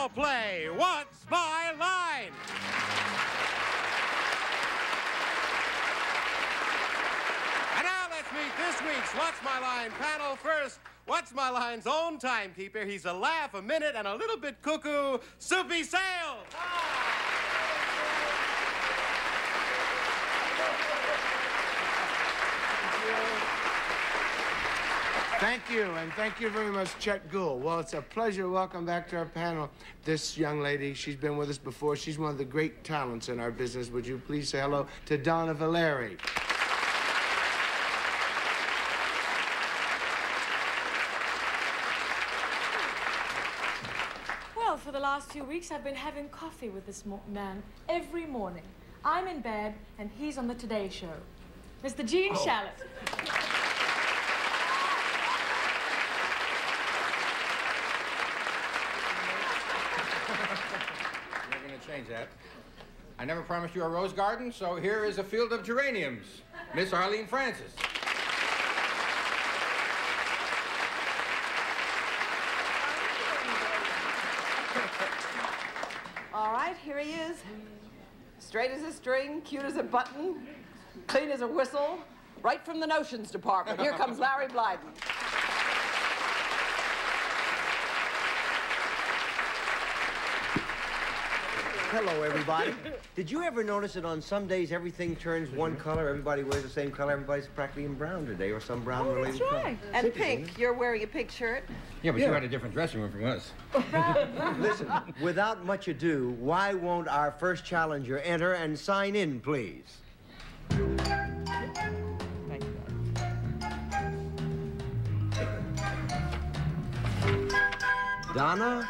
play What's My Line? And now let's meet this week's What's My Line panel. First, What's My Line's own timekeeper. He's a laugh a minute and a little bit cuckoo, Soupy Sales. Thank you, and thank you very much, Chet Gould. Well, it's a pleasure. Welcome back to our panel. This young lady, she's been with us before. She's one of the great talents in our business. Would you please say hello to Donna Valeri? Well, for the last few weeks, I've been having coffee with this man every morning. I'm in bed, and he's on the Today Show. Mr. Gene Shalit. You're going to change that. I never promised you a rose garden, so here is a field of geraniums. Miss Arlene Francis. All right, here he is. Straight as a string, cute as a button, clean as a whistle, right from the notions department. Here comes Larry Blyden. Hello, everybody. Did you ever notice that on some days everything turns one color, everybody wears the same color, everybody's practically in brown today, or some brown-related color? Right. And pink. You're wearing a pink shirt? Yeah, but you had a different dressing room from us. Listen, without much ado, why won't our first challenger enter and sign in, please? Thank you. Donna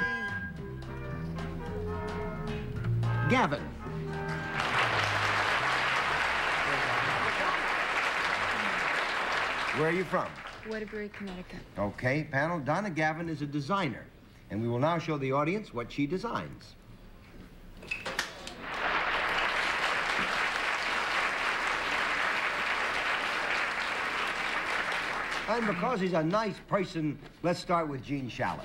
Gavin. Where are you from? Waterbury, Connecticut. Okay, panel, Donna Gavin is a designer, and we will now show the audience what she designs. And because he's a nice person, let's start with Gene Shalit.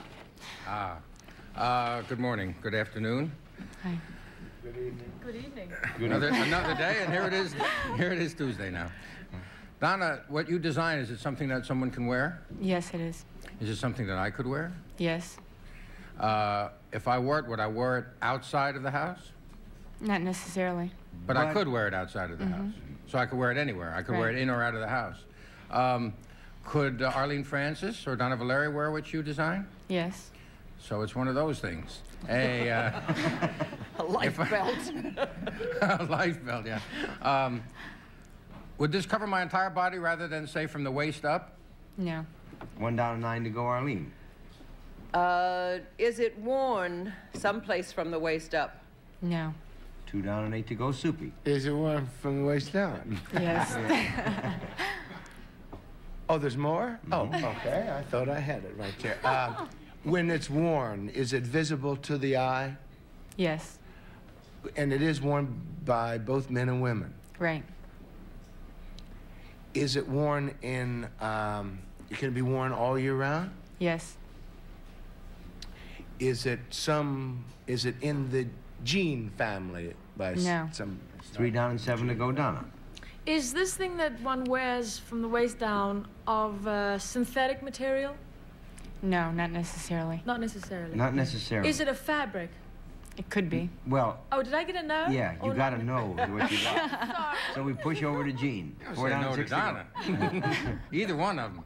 Good morning, good afternoon. Hi. Good evening. Another day, and here it is Tuesday now. Donna, what you design, is it something that someone can wear? Yes, it is. Is it something that I could wear? Yes. If I wore it, would I wear it outside of the house? Not necessarily. But I could wear it outside of the house. So I could wear it anywhere. I could wear it in or out of the house. Could Arlene Francis or Donna Valeri wear what you design? Yes. So it's one of those things. A life belt. A life belt, yeah. Would this cover my entire body rather than, say, from the waist up? No. 1 down and 9 to go, Arlene. Is it worn someplace from the waist up? No. 2 down and 8 to go, Soupy. Is it one from the waist down? Yes. Oh, there's more? Oh, okay. I thought I had it right there. When it's worn, is it visible to the eye? Yes. And it is worn by both men and women. Right. Is it worn in, can it be worn all year round? Yes. Is it in the Gene family by No. some? 3 down and 7 to go, Donna. Is this thing that one wears from the waist down of synthetic material? No, not necessarily. Not necessarily. Not necessarily. Is it a fabric? It could be. Well, Oh, did I get a no? yeah, you Or gotta no? know what you got. Sorry. So we push over to Gene. I 4 say down no and to 6 to Donna. go. Either one of them.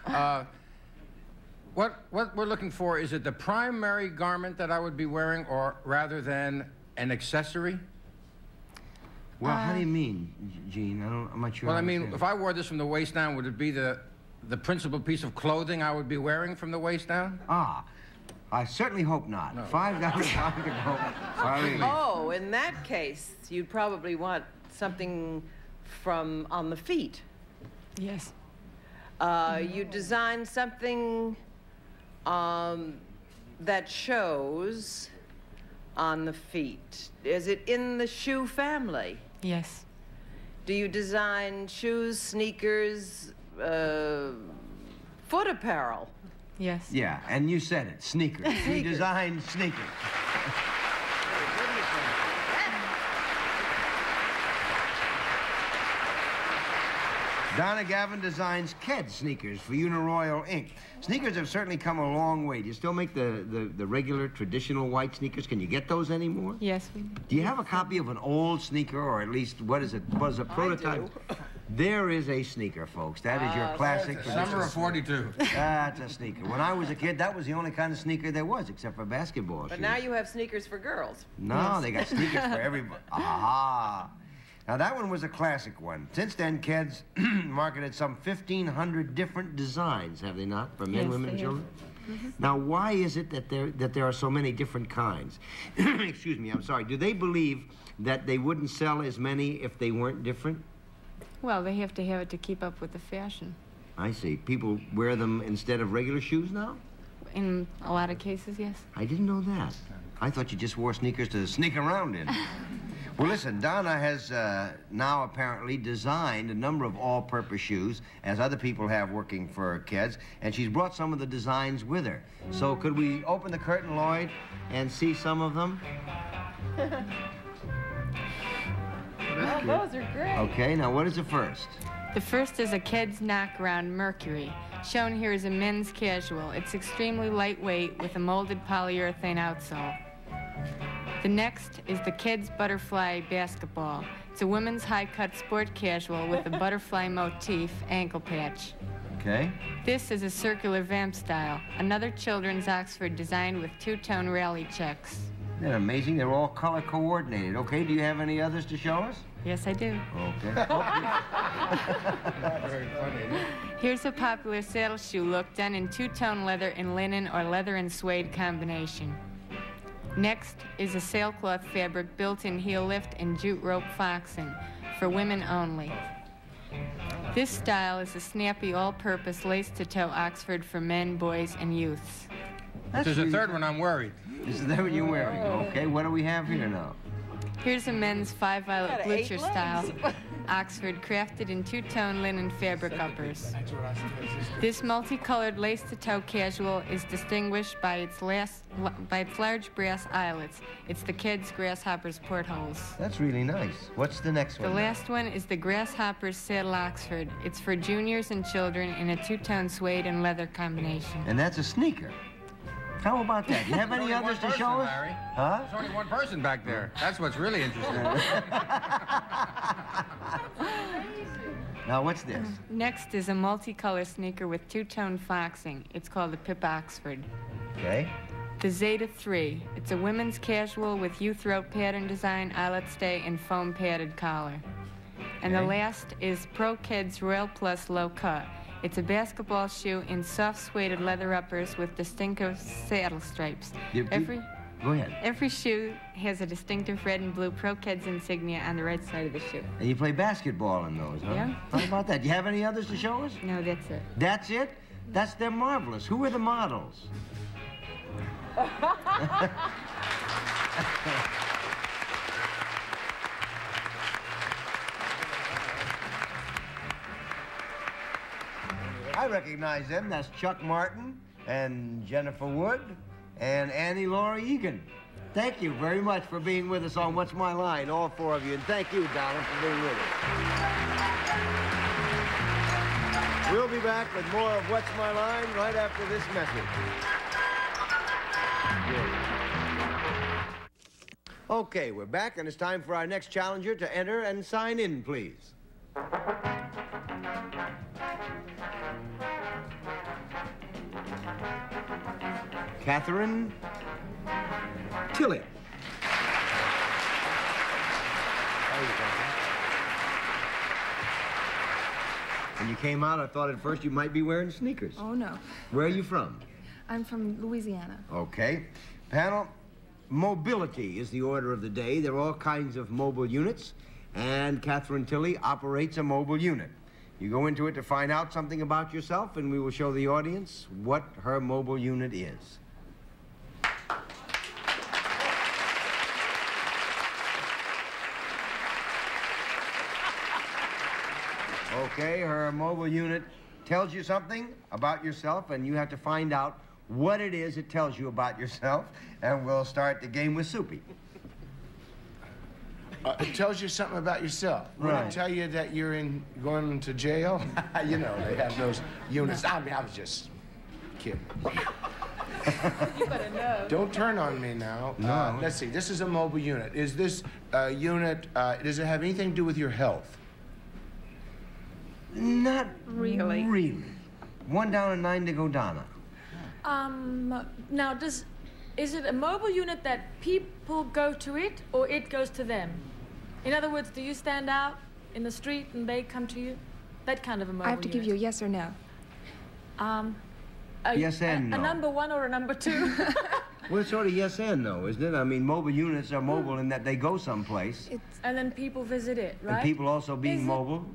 What we're looking for, is it the primary garment that I would be wearing, or rather than an accessory? Well, how do you mean, Gene? I'm not sure. Well, I mean, if I wore this from the waist down, would it be the principal piece of clothing I would be wearing from the waist down? I certainly hope not. No. 5 down and 5 to go. Arlene. Oh, in that case, you'd probably want something from on the feet. Yes. You design something that shows on the feet. Is it in the shoe family? Yes. Do you design shoes, sneakers, foot apparel? Yes. Yeah, and you said it, sneakers. You designed sneakers. Donna Gavin designs Ked sneakers for Uniroyal Inc. Sneakers have certainly come a long way. Do you still make the regular, traditional white sneakers? Can you get those anymore? Yes, we do. Do you have a copy of an old sneaker, or at least, what is a prototype? There is a sneaker, folks. That is your classic. Summer of 42. That's a sneaker. When I was a kid, that was the only kind of sneaker there was, except for basketball But shoes. now you have sneakers for girls. No, they got sneakers for everybody. Aha. Now, that one was a classic one. Since then, Keds marketed some 1,500 different designs, have they not, for men, Yes, women, and they children? have. Mm-hmm. Now, why is it that there are so many different kinds? Excuse me, I'm sorry. Do they believe that they wouldn't sell as many if they weren't different? Well, they have to have it to keep up with the fashion. I see. People wear them instead of regular shoes now? In a lot of cases, yes. I didn't know that. I thought you just wore sneakers to sneak around in. Well, listen, Donna has now apparently designed a number of all-purpose shoes, as other people have working for Keds, and she's brought some of the designs with her. So could we open the curtain, Lloyd, and see some of them? Oh, those are great. Okay, now what is the first? The first is a Keds knockaround Mercury. Shown here is a men's casual. It's extremely lightweight with a molded polyurethane outsole. The next is the Keds Butterfly Basketball. It's a women's high-cut sport casual with a butterfly motif ankle patch. Okay. This is a circular vamp style, another children's Oxford designed with two-tone rally checks. Isn't that amazing? They're all color coordinated. Okay, do you have any others to show us? Yes, I do. Okay. Very funny, isn't it? Here's a popular saddle shoe look done in two-tone leather and linen or leather and suede combination. Next is a sailcloth fabric built-in heel lift and jute rope foxing for women only. This style is a snappy all-purpose lace-to-toe Oxford for men, boys, and youths. There's a third one, I'm worried. Is that what you're wearing? Okay, what do we have here now? Here's a men's 5 violet Got 8 bleacher legs. style Oxford crafted in two-tone linen fabric uppers. This multicolored lace-to-toe casual is distinguished by its large brass eyelets. It's the Keds Grasshopper's portholes. That's really nice. What's the next The one? last one is the Grasshopper's Saddle Oxford. It's for juniors and children in a two-tone suede and leather combination. And that's a sneaker. How about that? Do you have any There's only others one to show person, us? Larry. Huh? There's only one person back there. That's what's really interesting. Now, what's this? Next is a multicolor sneaker with two-tone foxing. It's called the Pip Oxford. Okay. The Zeta 3. It's a women's casual with U-throat pattern design, eyelet stay, and foam padded collar. And the Okay. last is Pro Keds Royal Plus Low Cut. It's a basketball shoe in soft suede leather uppers with distinctive saddle stripes. Go ahead. Every shoe has a distinctive red and blue Pro Keds insignia on the right side of the shoe. And you play basketball in those, huh? Yeah. How about that? Do you have any others to show us? No, that's it. That's it? They're marvelous. Who are the models? I recognize them. That's Chuck Martin and Jennifer Wood and Annie Laura Egan. Thank you very much for being with us on What's My Line, all four of you. And thank you, Donna, for being with us. We'll be back with more of What's My Line right after this message. Okay, we're back, and it's time for our next challenger to enter and sign in, please. Catherine Tilley. When you came out, I thought at first you might be wearing sneakers. Oh, no. Where are you from? I'm from Louisiana. Okay. Panel, mobility is the order of the day. There are all kinds of mobile units, and Catherine Tilley operates a mobile unit. You go into it to find out something about yourself, and we will show the audience what her mobile unit is. Okay, her mobile unit tells you something about yourself, and you have to find out what it is it tells you about yourself, and we'll start the game with Soupy. It tells you something about yourself. Would Right. it tell you that you're going to jail? You know, they have those units. I mean, I was just kidding. You better know. Don't turn on me now. No. Let's see. This is a mobile unit. Is this unit, does it have anything to do with your health? Not Really? Really. One down and 9 to go, Donna. Now, is it a mobile unit that people go to it, or it goes to them? In other words, do you stand out in the street and they come to you? That kind of a mobile I have to give you a yes or no. Yes and no. A number one or a number two? Well, it's sort of yes and no, isn't it? I mean, mobile units are mobile in that they go someplace. And then people visit it, right? And people also being Is it- mobile.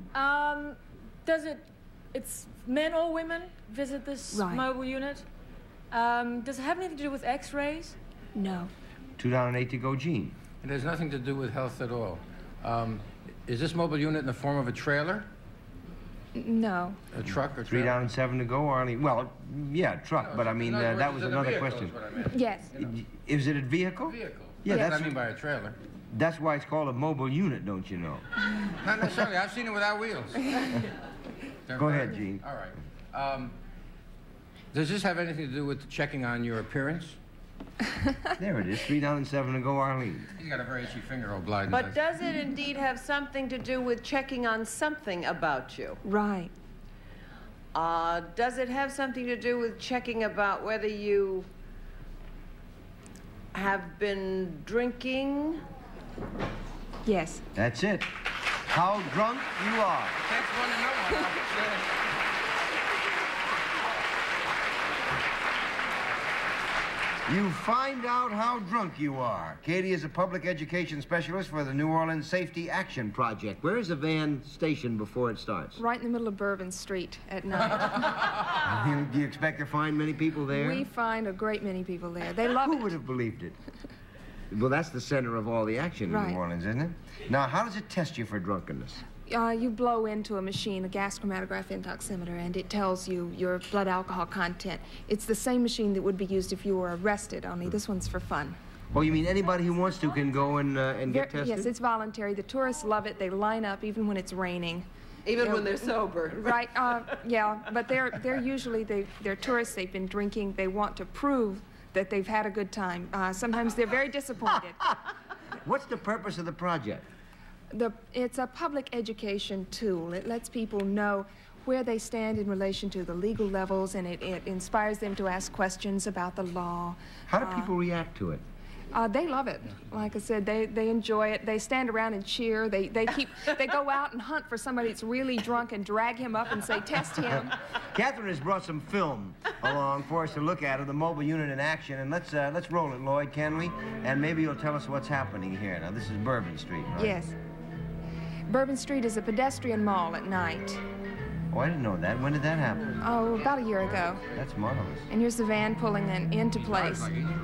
It's men or women visit this Right. mobile unit? Does it have anything to do with x-rays? No. 2 down and 8 to go, Gene. It has nothing to do with health at all. Is this mobile unit in the form of a trailer, No. a truck, or 3 down and 7 to go, Arlene. Well, yeah, truck, but I mean, that was another question. Yes. Is it a vehicle? Vehicle. Yeah, That's that's what I mean by a trailer. That's why it's called a mobile unit, don't you know? Not necessarily. I've seen it without wheels. Go ahead, Gene. All right. Does this have anything to do with checking on your appearance? There it is. 3 down and 7 to go, Arlene. He's got a very itchy finger, old Blyden But does it indeed have something to do with checking on something about you? Right. Does it have something to do with checking about whether you have been drinking? Yes. That's it. How drunk you are. That's one to know one. You find out how drunk you are. Katie is a public education specialist for the New Orleans Safety Action Project. Where is the van stationed before it starts? Right in the middle of Bourbon Street at night. Do you expect to find many people there? We find a great many people there. They love Who it. would have believed it? Well, that's the center of all the action in Right. New Orleans, isn't it? Now, how does it test you for drunkenness? You blow into a machine, a gas chromatograph intoximeter, and it tells you your blood alcohol content. It's the same machine that would be used if you were arrested, only this one's for fun. Oh, you mean anybody who wants to can go and get tested? Yes, it's voluntary. The tourists love it. They line up even when it's raining. Even when they're sober. Right, yeah, but they're usually, they're tourists, they've been drinking, they want to prove that they've had a good time. Sometimes they're very disappointed. What's the purpose of the project? It's a public education tool. It lets people know where they stand in relation to the legal levels, and it inspires them to ask questions about the law. How do people react to it? They love it. Like I said, they enjoy it. They stand around and cheer. They go out and hunt for somebody that's really drunk and drag him up and say, test him. Catherine has brought some film along for us to look at of the mobile unit in action, and let's roll it, Lloyd, can we? And maybe you'll tell us what's happening here. Now, this is Bourbon Street, right? Yes. Bourbon Street is a pedestrian mall at night. Oh, I didn't know that. When did that happen? Oh, about a year ago. That's marvelous. And here's the van pulling it into place.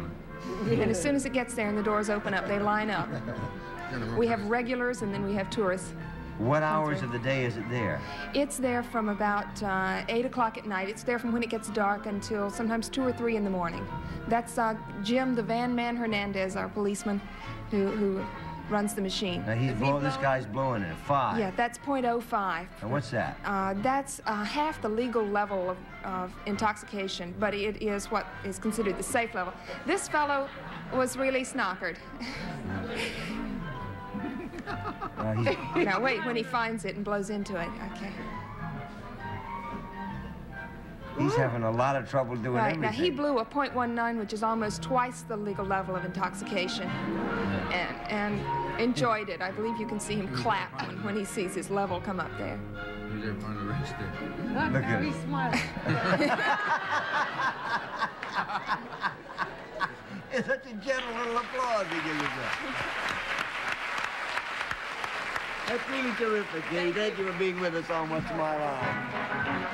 And as soon as it gets there and the doors open up, they line up. We have regulars and then we have tourists. What hours of the day is it there? It's there from about 8 o'clock at night. It's there from when it gets dark until sometimes 2 or 3 in the morning. That's Jim, the van man Hernandez, our policeman, who runs the machine. Now, this guy's blowing it at 5. Yeah, that's .05. And what's that? That's half the legal level of intoxication, but it is what is considered the safe level. This fellow was really snockered. Now wait, when he finds it and blows into it, okay. He's having a lot of trouble doing Right, everything. now he blew a .19, which is almost twice the legal level of intoxication, and enjoyed it. I believe you can see him clap when he sees his level come up there. He's there on the race there. Look at him. He's smiling. It's such a gentle little applause he gives us. That's really terrific, Katie. Thank you for being with us on What's My Line.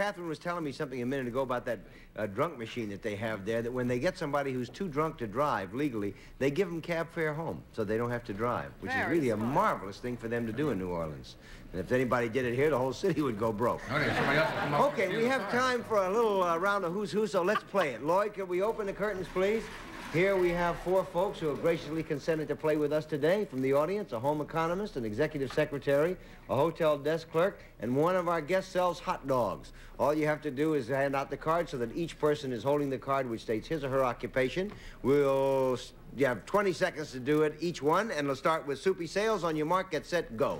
Catherine was telling me something a minute ago about that drunk machine that they have there, that when they get somebody who's too drunk to drive legally, they give them cab fare home so they don't have to drive, which is really a marvelous thing for them to do in New Orleans. And if anybody did it here, the whole city would go broke. Okay, we have time for a little round of who's who, so let's play it. Lloyd, could we open the curtains, please? Here we have 4 folks who have graciously consented to play with us today from the audience: a home economist, an executive secretary, a hotel desk clerk, and one of our guests sells hot dogs. All you have to do is hand out the card so that each person is holding the card which states his or her occupation. You have 20 seconds to do it, each one, and we'll start with Soupy Sales. On your mark, get set, go.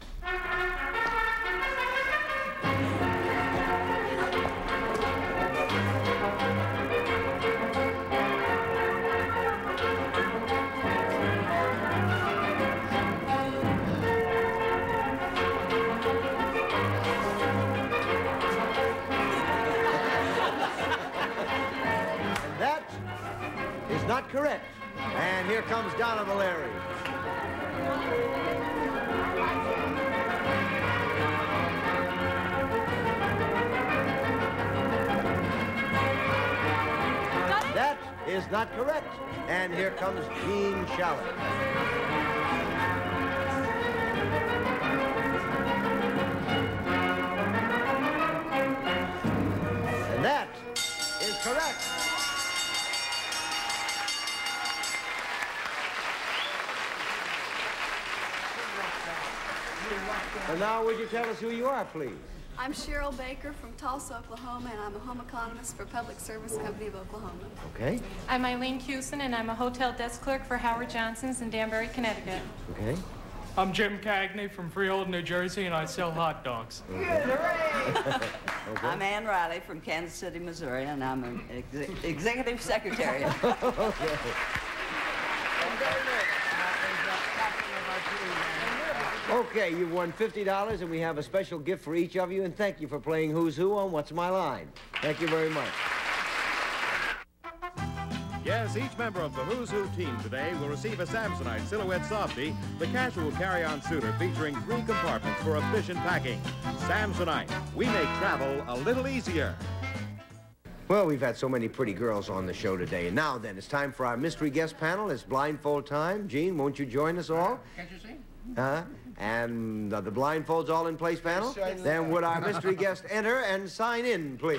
Not correct. And here comes Donna Valeri. That is not correct. And here comes Jean Shalit. And that is correct. And now, would you tell us who you are, please? I'm Cheryl Baker from Tulsa, Oklahoma, and I'm a home economist for Public Service Company of Oklahoma. Okay. I'm Eileen Hewson, and I'm a hotel desk clerk for Howard Johnson's in Danbury, Connecticut. Okay. I'm Jim Cagney from Freehold, New Jersey, and I sell hot dogs. Okay. I'm Ann Riley from Kansas City, Missouri, and I'm an executive secretary. Okay. Okay, you've won $50, and we have a special gift for each of you, and thank you for playing Who's Who on What's My Line. Thank you very much. Yes, each member of the Who's Who team today will receive a Samsonite Silhouette Softie, the casual carry-on suitor featuring 3 compartments for efficient packing. Samsonite, we make travel a little easier. Well, we've had so many pretty girls on the show today. And now then, it's time for our mystery guest panel. It's blindfold time. Gene, won't you join us all? Can't you see? And the blindfolds all in place panel? Yes. Then would our mystery guest enter and sign in, please?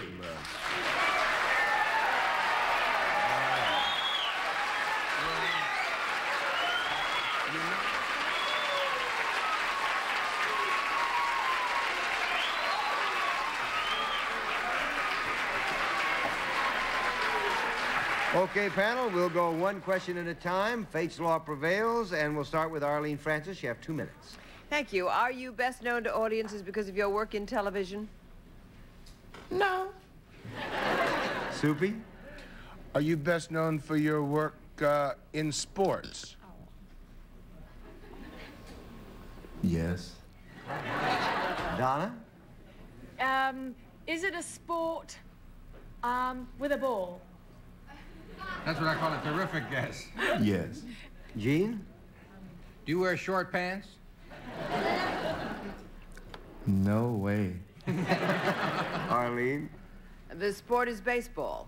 Okay, panel, we'll go one question at a time. Fate's law prevails, and we'll start with Arlene Francis. You have 2 minutes. Thank you. Are you best known to audiences because of your work in television? No. Soupy? Are you best known for your work in sports? Yes. Donna? Is it a sport with a ball? That's what I call a terrific guess. Yes. Gene? Do you wear short pants? No way. Arlene? The sport is baseball.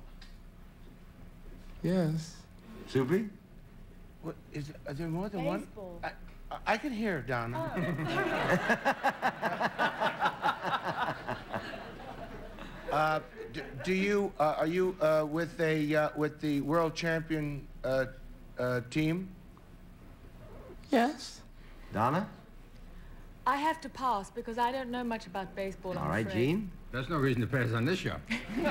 Yes. Soupy? What, is there more than Baseball. one? I can hear, Donna. Are you with the world champion team? Yes. Donna? I have to pass because I don't know much about baseball. All right, Gene? There's no reason to pass on this show.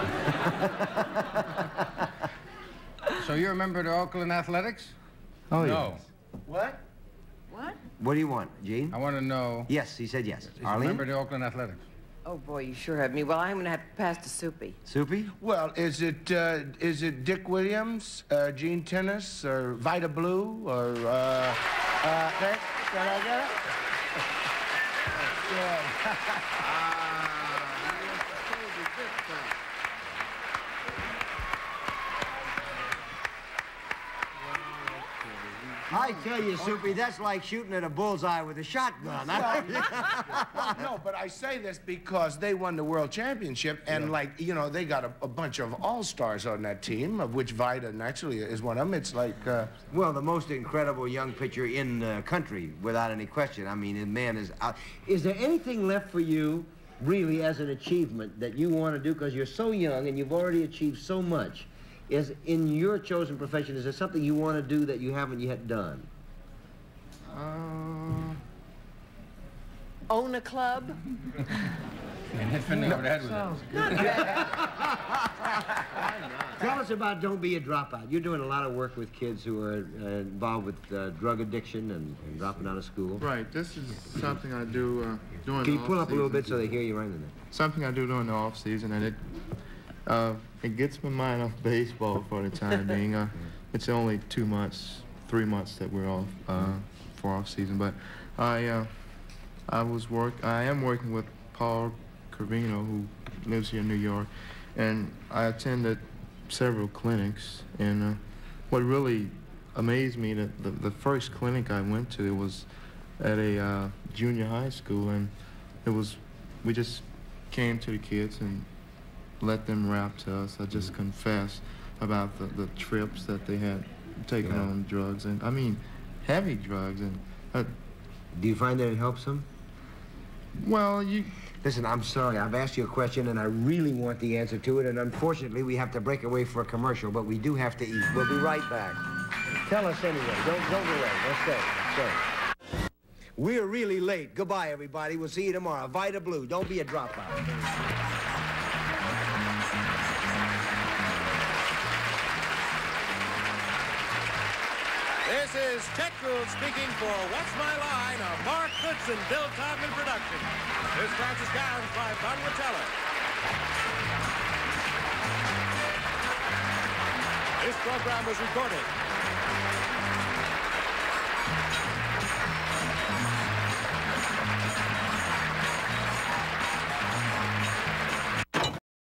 So you're a member of the Oakland Athletics? Oh, no. yes. What? What? What do you want, Gene? I want to know. Yes, he said yes. Is Arlene? a member of the Oakland Athletics? Oh, boy, you sure have me. Well, I'm going to have to pass to Soupy. Soupy? Well, is it Dick Williams, Gene Tennis, or Vida Blue, or did I get it? I tell you, Soupy, that's like shooting at a bullseye with a shotgun. Well, no, but I say this because they won the world championship, and like, you know, they got a bunch of all-stars on that team, of which Vida naturally is one of them. It's like... Well, the most incredible young pitcher in the country, without any question. I mean, the man is out. Is there anything left for you, really, as an achievement that you want to do? Because you're so young and you've already achieved so much. Is in your chosen profession, is there something you want to do that you haven't yet done? Own a club? And hit Finley over the head with it. Tell us about Don't Be a Dropout. You're doing a lot of work with kids who are involved with drug addiction and dropping out of school. Right. This is something I do during Can you the pull up a little off-season. bit so they hear you right in there? Something I do during the off season, and it gets my mind off baseball for the time being. It's only 2 months, 3 months that we're off for off season, but I am working with Paul Carvino, who lives here in New York, and I attended several clinics, and what really amazed me, that the first clinic I went to, it was at a junior high school, and we just came to the kids and let them rap to us. I just confessed about the trips that they had taken on drugs, and I mean heavy drugs. And do you find that it helps them? Well, listen, I'm sorry. I've asked you a question, and I really want the answer to it, and unfortunately, we have to break away for a commercial, but we do have to eat. We'll be right back. Tell us anyway. Don't go away. Let's stay. We're really late. Goodbye, everybody. We'll see you tomorrow. Vida Blue. Don't be a dropout. This is Chet Gould speaking for What's My Line, a Mark Goodson, Bill Todman production. This is Francis Gowns by Bud Watella. This program was recorded